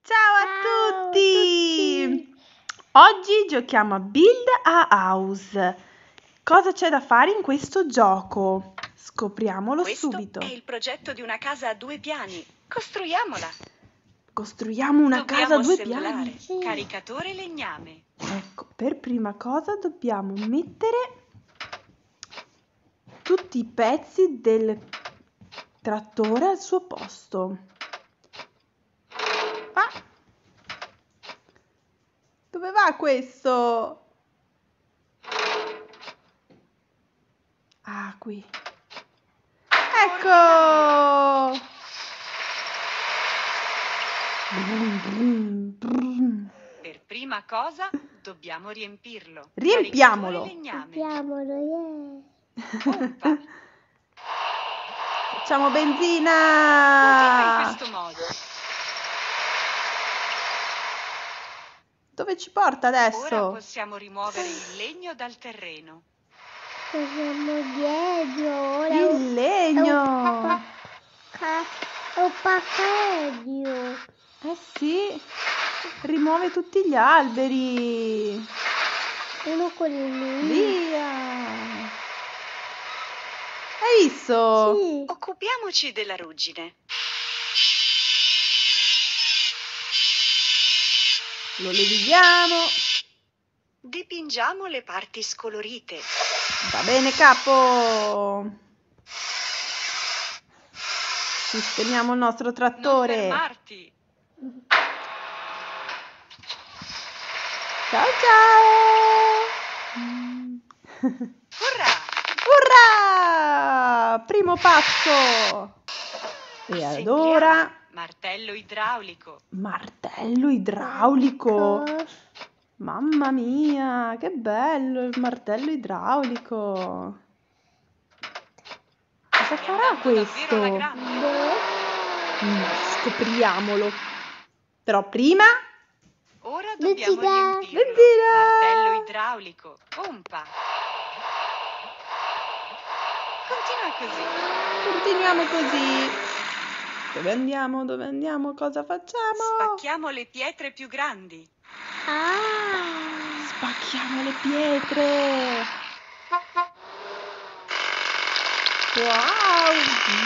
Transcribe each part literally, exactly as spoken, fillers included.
Ciao a Ciao a tutti! tutti! Oggi giochiamo a Build a House. Cosa c'è da fare in questo gioco? Scopriamolo Questo è subito. il progetto di una casa a due piani. Costruiamola. Costruiamo una casa Dobbiamo a due assemblare piani. Sì. caricatore e legname. Ecco, per prima cosa dobbiamo mettere tutti i pezzi del trattore al suo posto. Ah! Dove va questo? Ah, qui. Ecco! Brum, brum, brum. Per prima cosa dobbiamo riempirlo. Riempiamolo. Caricatore e legname. Mettiamolo, yeah! Pompa. Facciamo Continua in benzina. questo modo. Dove ci porta Ora adesso? possiamo rimuovere il legno dal terreno. Torniamo dietro, ora Il legno. Ca- è un paccaglio. Eh sì, rimuove tutti gli alberi. Uno con il lui. Via. Hai visto? Sì. Occupiamoci della ruggine. Lo leviamo. Dipingiamo le parti scolorite. Va bene, capo. Sistemiamo il nostro Non trattore. fermarti. Ciao ciao. Urrà! Urrà! Primo passo. E ad Assembliamo. ora Martello idraulico. martello idraulico. Ecco. Mamma mia, che bello il martello idraulico. Cosa Stai farà andando davvero alla questo? grande. Boh. Mm, Scopriamolo. Però prima Ora dobbiamo Benzina. riempirlo. Benzina. Martello idraulico. Pompa. Continua così. continuiamo così. Dove andiamo? Dove andiamo? Cosa facciamo? Spacchiamo le pietre più grandi. Ah. Spacchiamo le pietre. Wow.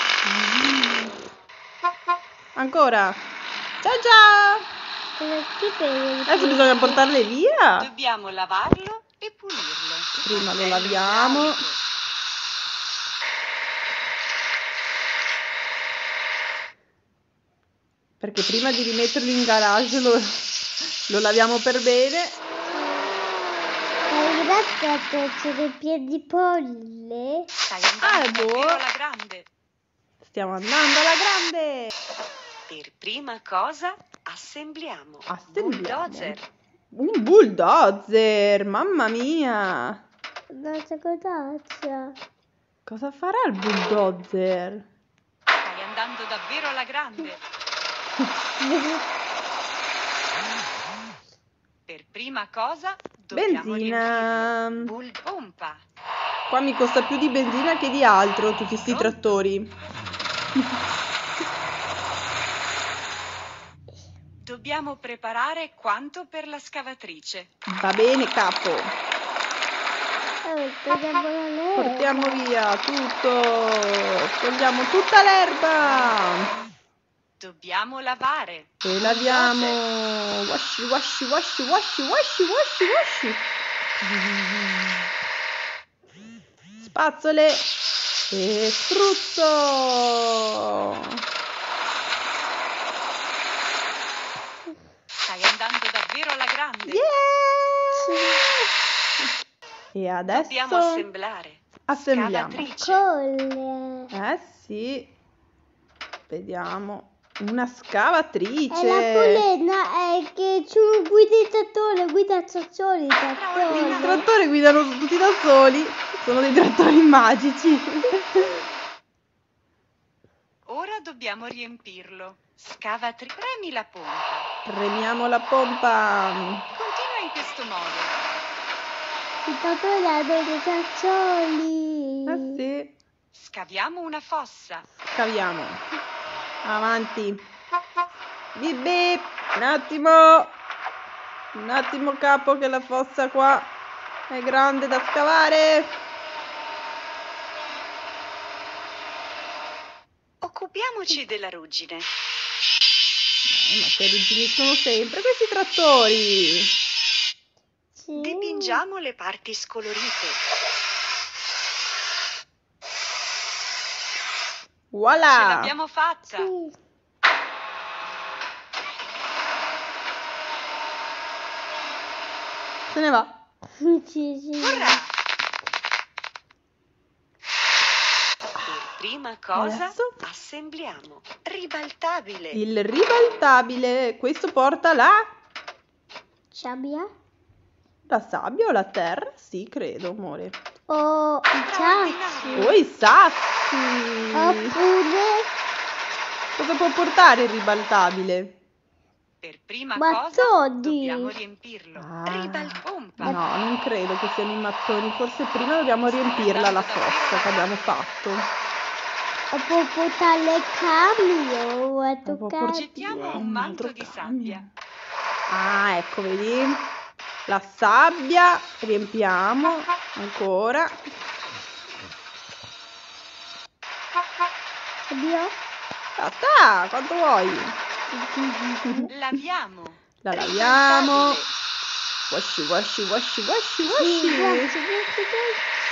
Ancora. Ciao ciao. Come ti vedi? Adesso bisogna portarle via. Dobbiamo lavarlo e pulirlo. Prima lo Martello laviamo. idraulico. Perché prima di rimetterlo in garage lo, lo laviamo per bene. Hai grazie a te dei piedi polle. Stai Ah, è andando davvero buono. alla grande. Stiamo andando alla grande. Per prima cosa assembliamo. Assembliamo. Bulldozer. Un bulldozer, mamma mia. Non so cos'altro. Cosa farà il bulldozer? Stai andando davvero alla grande. Per prima cosa dobbiamo Benzina. riempirlo. Bull pompa. Qua mi costa più di benzina che di altro, tutti sti trattori. Dobbiamo preparare quanto per la scavatrice. Va bene, capo. Oh, togliamo la leva. Portiamo via tutto. Togliamo tutta l'erba. Dobbiamo lavare. E laviamo. Washi, washi, washi, washi, washi, washi, washi. Spazzole. E spruzzo. Stai andando davvero alla grande. Yeah! E adesso Dobbiamo assemblare. assembliamo. Scavatrice. Colle. Eh sì. Vediamo. Una E scavatrice. la polena è che su guida il trattore, guida il trattore, il I trattore. trattori guidano tutti da soli. Sono dei trattori magici. Ora dobbiamo riempirlo. Scavatrice. Premi la pompa. Premiamo la pompa. Continua in questo modo. Il trattore ha dei traccioli. Eh sì. Scaviamo una fossa. Scaviamo. Avanti. Bip bip. Un attimo. Un attimo, capo, che la fossa qua è grande da scavare. Occupiamoci della ruggine. Eh, ma che arrugginiscono sempre questi trattori. Sì. Dipingiamo le parti scolorite. Voilà. Ce l'abbiamo fatta. Sì. Se ne va. Sì, sì. Ora! Per prima cosa, Adesso? assembliamo. Ribaltabile. Il ribaltabile. Questo porta la... Sabbia? La sabbia o la terra? Sì, credo, amore. O i sassi? O i sassi. Oppure Cosa può portare il ribaltabile? Per prima Mattoni. cosa, dobbiamo riempirlo. Ah. Ribal pompa. No, non credo che siano i mattoni. Forse prima dobbiamo riempirla la fossa che abbiamo fatto. o può portare il cambio o a può toccare. Gettiamo un Un manto altro di camion. sabbia. Ah, ecco, vedi? La sabbia, riempiamo ancora. Oddio. Basta, quanto vuoi? Laviamo. La laviamo. Ribaltabile. Washi, washi, washi, washi, Sì, washi. grazie, grazie, grazie.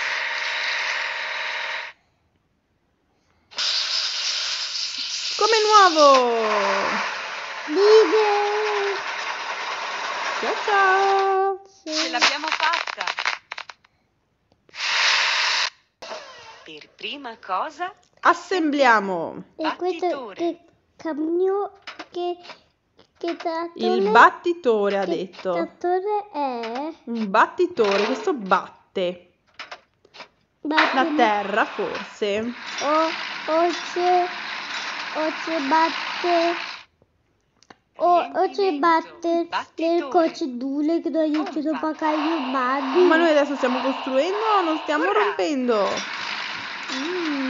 Come nuovo. Righe. Ciao, ciao. Ce Sì. l'abbiamo fatta. Per prima cosa, Assembliamo. E questo Battitore. che cambio che che trattore Il battitore ha che detto. trattore è? Un battitore, questo batte. La Batte- terra forse. o o c'è o c'è batte o, o c'è batte nel Battitore. cocedule che non aiutano a Pompa. pagare gli umani. Ma noi adesso stiamo costruendo o non stiamo Ora. rompendo? Mm.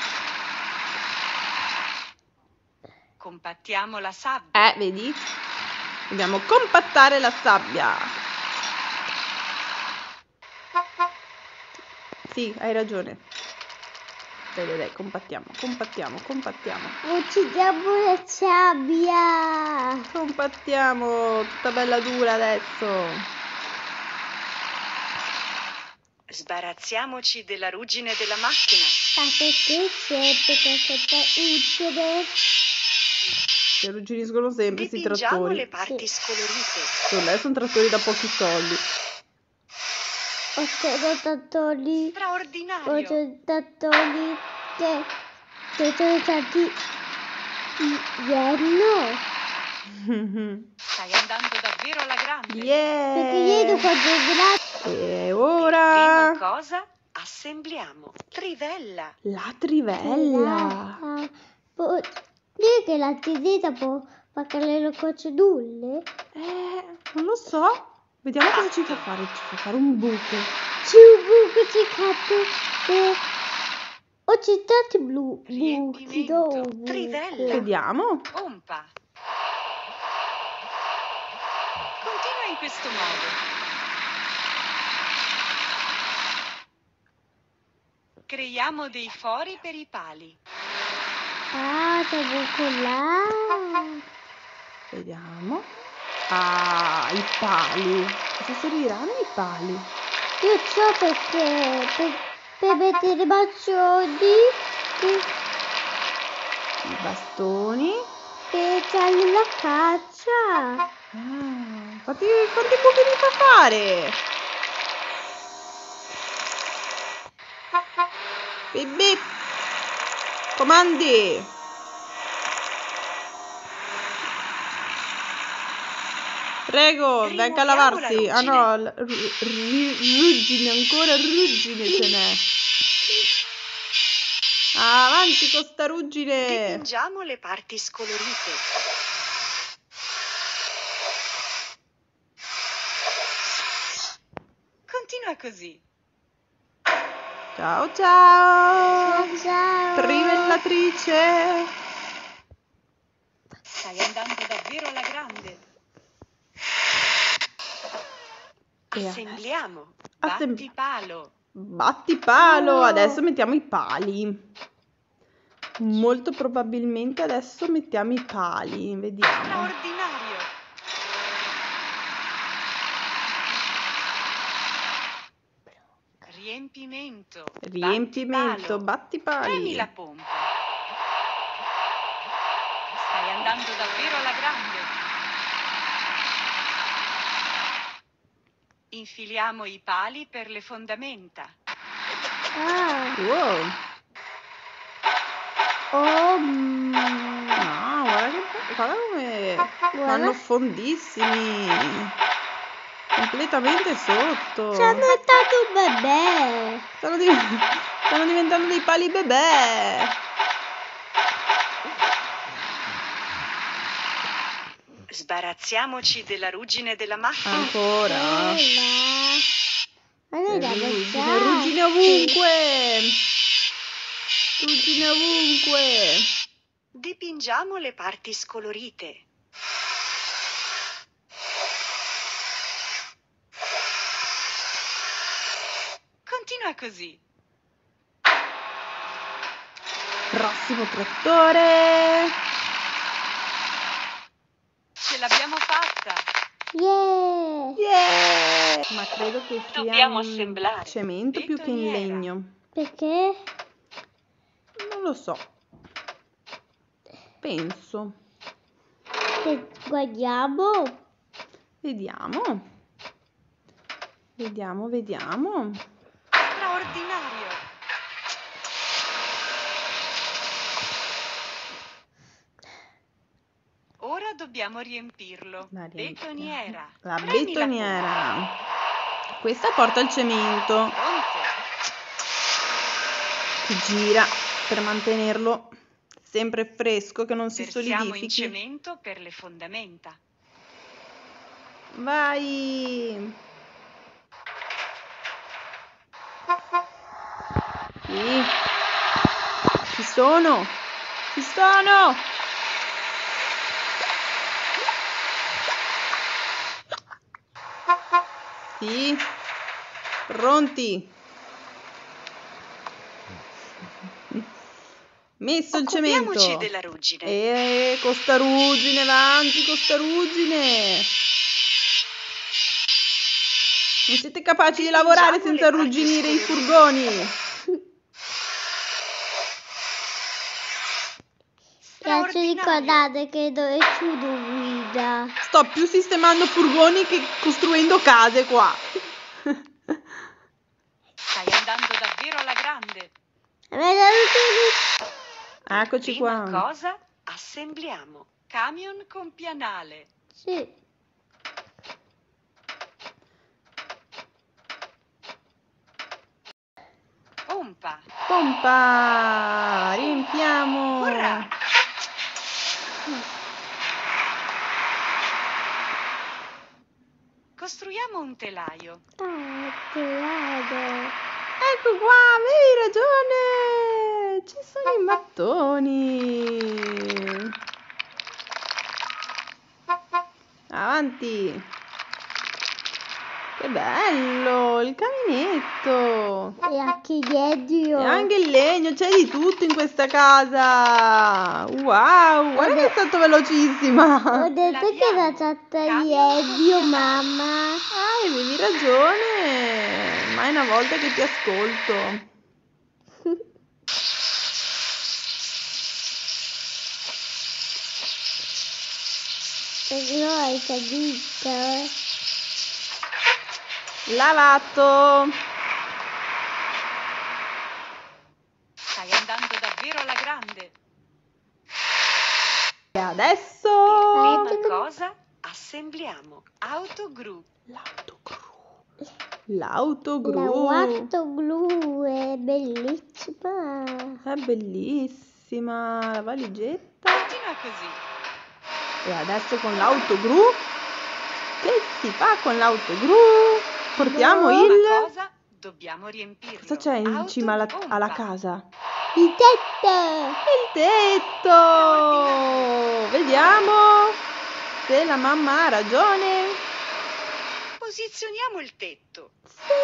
compattiamo la sabbia. Eh, vedi? Dobbiamo compattare la sabbia. Sì, hai ragione. Dai, dai, dai, compattiamo, compattiamo, compattiamo. Uccidiamo la sabbia. Compattiamo, tutta bella dura adesso. Sbarazziamoci della ruggine della macchina. Ma perché sempre questa utile? Si arrugginiscono sempre questi Dipingiamo le trattori. parti scolorite. Secondo me sono trattori da pochi soldi. Ho c'è trattori, ho Straordinario. c'è trattori che, che sono stati ieri. Stai andando davvero alla grande. Perché ieri Yeah! quando è grazie. E Per ora prima cosa, assembliamo. Trivella. la trivella. Può dire che la tirita può fare le cocedule? Eh, non lo so. Vediamo cosa ci fa fare. Ci fa fare un buco. C'è un buco cercato e ho citato blu buchi Riempimento. dove? Trivella. Vediamo. Pompa. Continua in questo modo. Creiamo dei fori per i pali. Ah, c'è un buco là. Vediamo. Ah, i pali. Cosa serviranno i pali? Io so perché per, per mettere i baccioni per, I bastoni. per fare la caccia. Ah, quanti, quanti buchi mi fa fare? Bip bip. Comandi. Prego, venga a Rimuoviamo la lavarsi. Ah ruggine. no, l- ru- ru- ruggine, ancora ruggine ce n'è. Avanti con sta ruggine. Dipingiamo le parti scolorite. Continua così. Ciao ciao. Ciao, ciao. Trivellatrice. Stai andando davvero alla grande. E Assembliamo. Assem- Battipalo. Battipalo, No. adesso mettiamo i pali. Molto probabilmente adesso mettiamo i pali, vediamo. Straordinario. Riempimento. Riempimento, Battipalo. Premi la battipali. pompa. Stai andando davvero alla grande. Infiliamo i pali per le fondamenta. Ah, Wow. oh, mm, Ah, guarda che guarda come Guarda. vanno fondissimi. Completamente sotto. c'è stato un bebè. Stanno, div- stanno diventando dei pali bebè. Sbarazziamoci della ruggine della macchina. Ancora. Allora, Ruggine, ruggine ovunque. Ruggine ovunque. Dipingiamo le parti scolorite. Continua così. Prossimo trattore. Ce l'abbiamo fatta. Yeah. Yeah! Ma credo che sia Dobbiamo in assemblare. cemento più che in Betoniera. legno. Perché? Non lo so. Penso. Se guardiamo. Vediamo. Vediamo, vediamo. Straordinario. Ora dobbiamo riempirlo. La riempiamo. Betoniera. La Premi la betoniera. Questa porta il cemento pompa. Pronte. che gira per mantenerlo sempre fresco, che non si Versiamo in solidifichi. cemento per le fondamenta. Vai! Sì. Ci sono! Ci sono! Sì. Pronti? Messo il cemento. Occupiamoci della ruggine. E costa ruggine, avanti, costa ruggine. Non siete capaci di lavorare Dipingiamo senza le parti arrugginire i scolorite. furgoni. Piace Straordinario. ricordare che dove chiudo guida. Sto più sistemando furgoni che costruendo case qua. Stai andando davvero alla grande. Eccoci Prima qua. cosa, assembliamo. Camion con pianale. Sì. Pompa. Pompa. Riempiamo. Urrà. Costruiamo un telaio. Ah, che vado. Ecco qua, avevi ragione. Ci sono i mattoni. Avanti. Che bello, il caminetto. E anche dietro. E anche il legno, c'è di tutto in questa casa. Wow, guarda che è stato velocissima. Ho detto che era stata dietro, mamma. Ah, avevi ragione. Ma è una volta che ti ascolto. Perché non hai capito? Lavato. Stai andando davvero alla grande. E adesso Prima cosa, assembliamo. Autogru. l'autogru. La L'autogru. Wattoglu è bellissima. È bellissima la valigetta. Continua così. E adesso con l'autogru. Che si fa con l'autogru? Portiamo No. il... Prima cosa, dobbiamo riempirlo. Cosa c'è in cima alla, Autopompa. alla casa? Il tetto. Il tetto! Vediamo se la mamma ha ragione. Posizioniamo il tetto. Sì!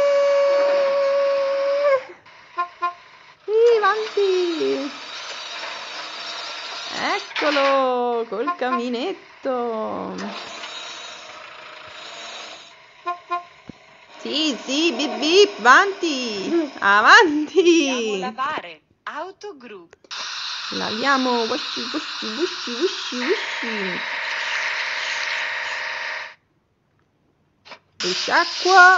Sì, avanti! Eccolo, col caminetto. Sì, sì, bip bip, avanti, avanti. Dobbiamo lavare. Autogru. Laviamo, wusci, wusci, wusci, wusci, wusci. Risciacqua.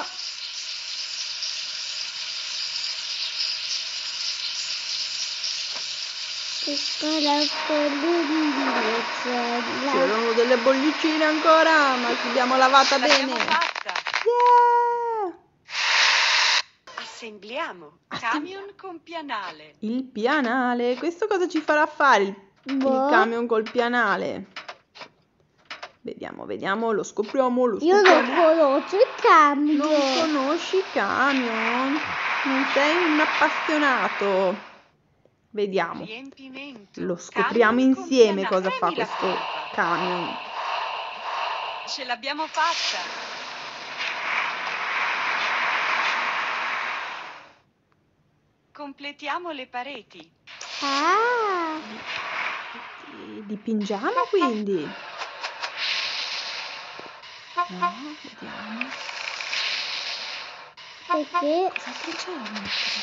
C'erano delle bollicine ancora, ma l'abbiamo lavata L'abbiamo bene. fatta. Yeah! Assembliamo. Assem- Camion con pianale. Il pianale, questo cosa ci farà fare il, il Boh. camion col pianale? Vediamo, vediamo, lo scopriamo, lo Io scopriamo. non conosco il cambio. Non conosci i camion? Non sei un appassionato? Vediamo. Riempimento. Lo scopriamo Camion con insieme pianale. cosa fa Premi la questo pompa. camion. Ce l'abbiamo fatta. Completiamo le pareti. Ah, Sì, dipingiamo quindi. No, vediamo. perché? Cos'altro c'è da mettere?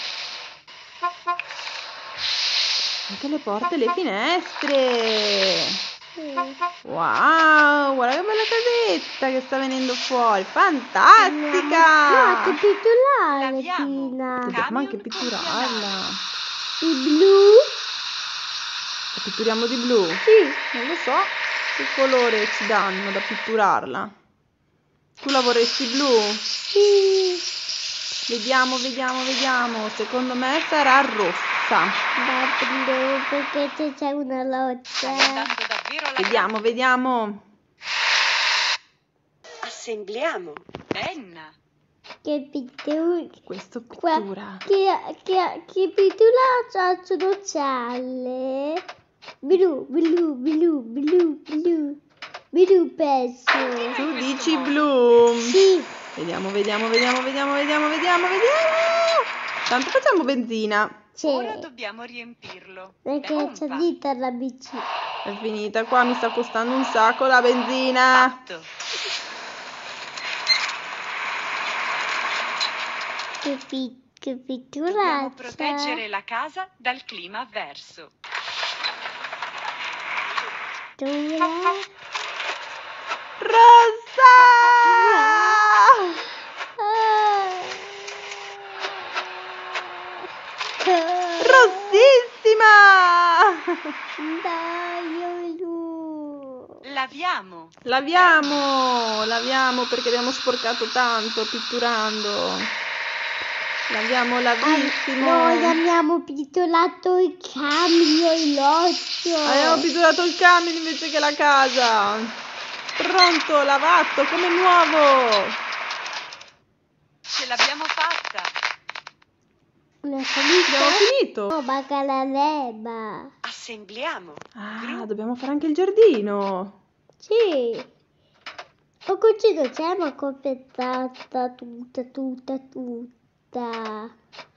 Anche le porte e le finestre. Sì. Wow, guarda che bella casetta che sta venendo fuori. No, Fantastica! che pitturare, Laviamo. Pina. Dobbiamo anche Camion con pitturarla. pianale. Il blu? La pitturiamo di blu? Sì. Non lo so che colore ci danno da pitturarla. Tu la vorresti blu? Sì. Vediamo, vediamo, vediamo. Secondo me sarà rossa. Da blu perché c'è una Stai loccia. andando davvero alla Vediamo, grande. vediamo. Assembliamo. Penna. Che pittura. Questo Qua- pittura. Che, che, che pittura sono gialle. Blu, blu, blu, blu, blu. Blu penso. Tu in questo dici modo. blu. Sì. Vediamo, vediamo, vediamo, vediamo, vediamo, vediamo, vediamo. Tanto facciamo benzina. Ora C'è. dobbiamo riempirlo. Perché c'è Pompa. dita la bici. È finita qua, mi sta costando un sacco la benzina. Fatto. Che, pi- che pittura Dobbiamo c'è? proteggere la casa dal clima avverso. Pittura. Rossa! Rossissima! Dai, giù. Laviamo. Laviamo, laviamo perché abbiamo sporcato tanto pitturando. Laviamo lavissimo. Noi abbiamo pitturato il cambio, il lotto. Abbiamo pitturato il camion invece che la casa. Pronto, lavato, come nuovo. Ce l'abbiamo fatta. Una salita? Abbiamo finito. No, manca la leva. Assembliamo. Ah, dobbiamo fare anche il giardino. Sì. Ho cucito, c'è ma completata tutta, tutta, tutta.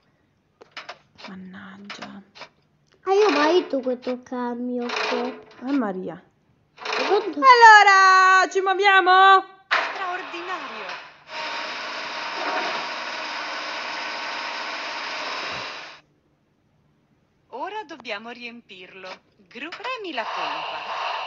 Mannaggia. Ah, io mai tu questo cambio qua. Ah, Maria. Secondo- Allora, ci muoviamo? Straordinario. Ora dobbiamo riempirlo. Gru, premi la pompa.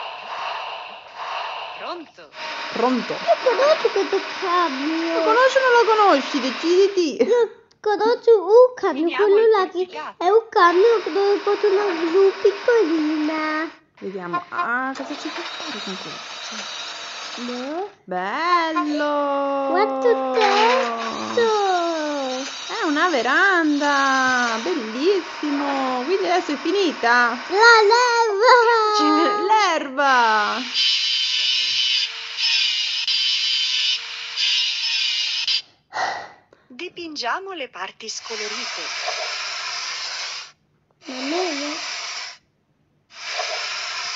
Pronto. Pronto. Io conosco questo Lo cambio. conosci o non lo conosci? Deciditi. Io conosco un cambio, Finiamo quello il là che porticato. è un cambio dove porto una blu piccolina. Vediamo. Ah, cosa ci fa fare con questo? No? Bello. Quanto testo! È una veranda. Bellissimo. Quindi adesso è finita. La leva! L'erba. Dipingiamo le parti scolorite. Va bene?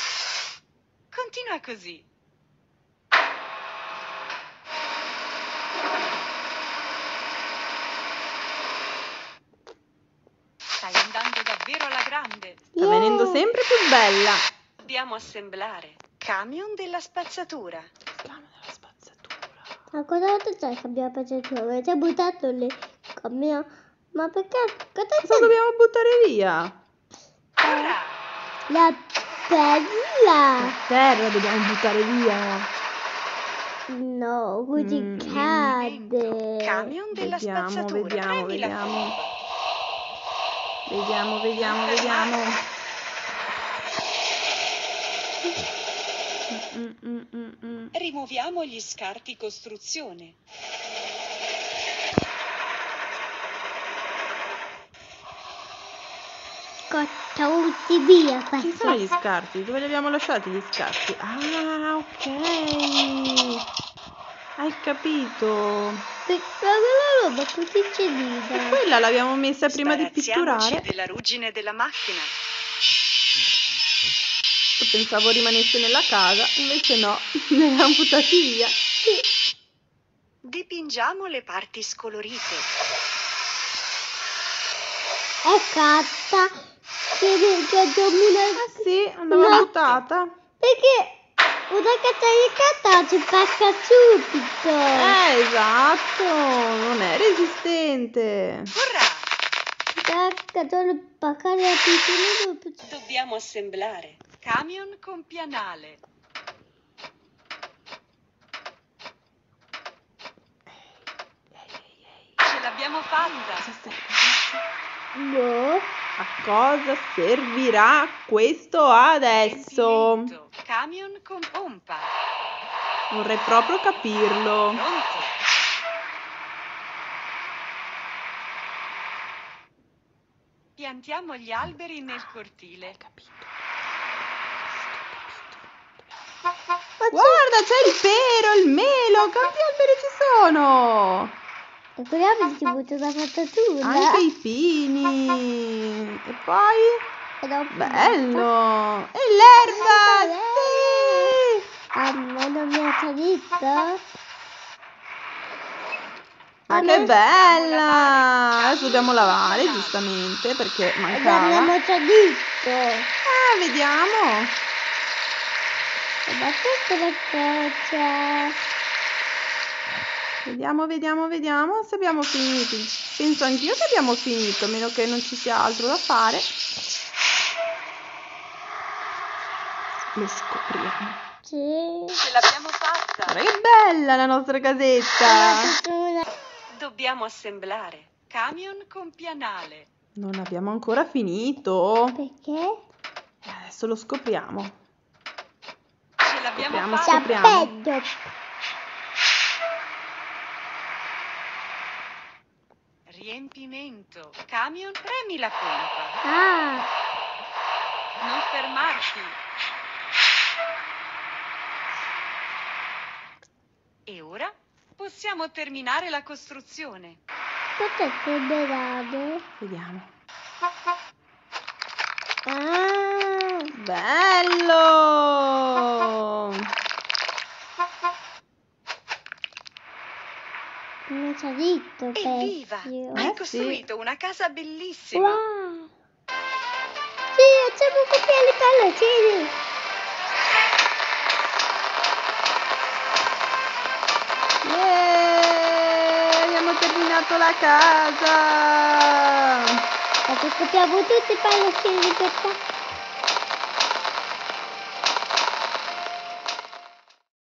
Continua così. sempre più bella. Dobbiamo assemblare. Camion della spazzatura. Camion della spazzatura. Ma cosa volta c'è che abbiamo facciato? Avete buttato lì il camion? Ma perché? Cosa Cosa c'è? dobbiamo buttare via? Ora! La terra. Terra dobbiamo buttare via. No, così Mm, cade. Camion della Vediamo, spazzatura. vediamo, Premi la vediamo. pompa. Vediamo, vediamo, vediamo. Mm, mm, mm, mm. Rimuoviamo gli scarti costruzione. Cottauti via Ci questo. sono gli scarti? Dove li abbiamo lasciati gli scarti? Ah, ok. Hai capito. Per quella roba così E celina. quella l'abbiamo messa prima di Sbarazziamoci pitturare. della ruggine della macchina. Pensavo rimanesse nella casa, invece no, ne abbiamo buttati via. Dipingiamo le parti scolorite. È carta che, che domina. Ah sì, andava No. buttata. Perché una carta di carta si spacca subito. Eh, esatto, non è resistente. Urrà! Spacca solo spaccare la piccolina. Dobbiamo assemblare. Camion con pianale. Ce l'abbiamo fatta. Cosa serve? No. A cosa servirà questo adesso? Riempimento. Camion con pompa. Vorrei proprio capirlo. Pronto. Piantiamo gli alberi nel cortile. Capito. Ma Guarda, c'è il pero, il melo, quanti alberi ci sono? c'è- E qui avete avuto una spazzatura. Anche i pini. E poi... E dopo Bello! E l'erba! Bello. Sì! A me non mi ha salito. Ma A che me- bella! Adesso dobbiamo lavare, giustamente, perché Ed mancava. abbiamo salito. Ah, vediamo! E da questa la cosa. Vediamo, vediamo, vediamo se abbiamo finito. Penso anch'io che abbiamo finito, a meno che non ci sia altro da fare. Lo scopriamo. Sì. Ce l'abbiamo fatta. Guarda che bella la nostra casetta! Dobbiamo assemblare. Camion con pianale. Non abbiamo ancora finito. Perché? E adesso lo scopriamo. Ce l'abbiamo Scopriamo, fatta. scopriamo. Sappeggio. Riempimento. Camion, premi la pompa. Ah. Non fermarti. E ora possiamo terminare la costruzione. Cos'è che berade? Vediamo. Ah. Bello! Mi è salito Evviva! pezzo. Hai Eh, costruito una casa bellissima. Wow. Sì, facciamo copiare le palloncini. Yeah! Abbiamo terminato la casa! Adesso copiamo tutti i palloncini di questa